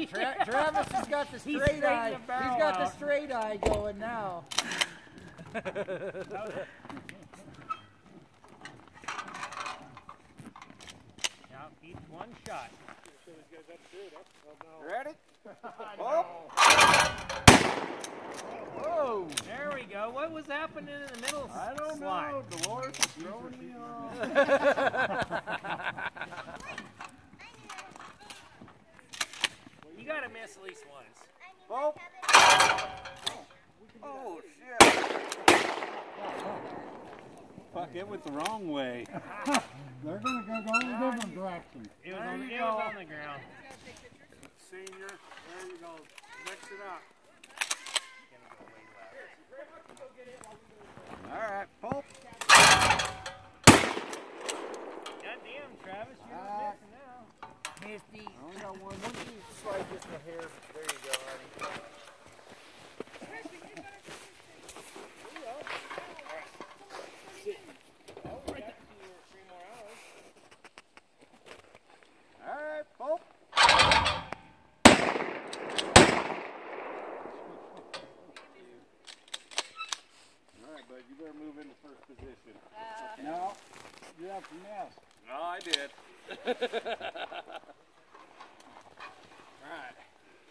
Travis has got the straight eye. He's got the straight eye going now. Now each one shot. Ready? Oh. Whoa! There we go. What was happening in the middle? I don't know. Dolores is throwing me off. You gotta miss at least once. Oh! Oh shit! Fuck, it went the wrong way. They're gonna go in a different direction. It was on the ground. Senior, there you go. Mix it up. Alright, Pope. Goddamn, Travis, you're missing now. Misty. I only got one. Once you slide just a hair, there you go, honey. Alright, Pope. Alright, bud, you better move into first position. No, you have to miss. No, I did. Right.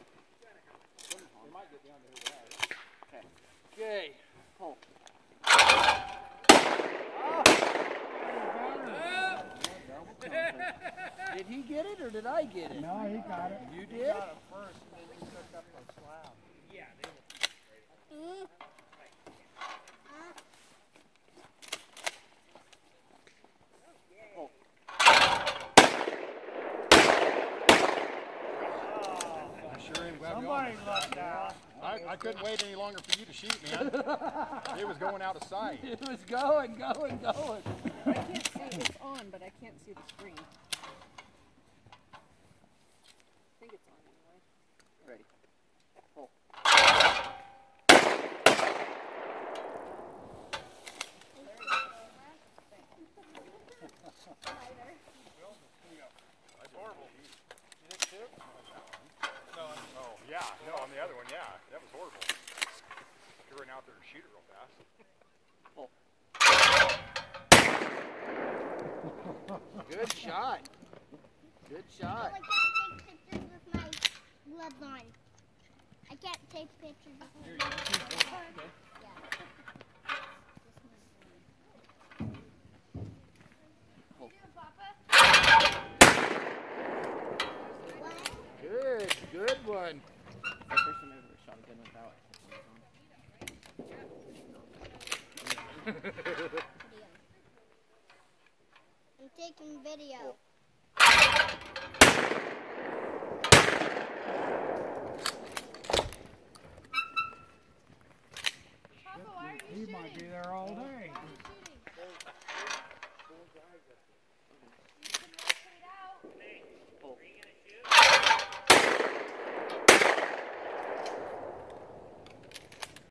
Okay. Pope. Did he get it or did I get it? No, he got it. You did? First, and then you took up the slab. Yeah, they were. Somebody lucked out. I couldn't wait any longer for you to shoot, man. It was going out of sight. It was going. I can't see. It's on, but I can't see the screen. I think it's on anyway. Ready. Pull. That's horrible. You did too? No. Oh, yeah. No, on the other one, yeah. That was horrible. You ran out there to shoot it real fast. Good shot. Good shot. I can't take pictures with my gloves on. I can't take pictures with my gloves on. Good one. The first time I ever shot a gun without. I'm taking video. He might be there all day.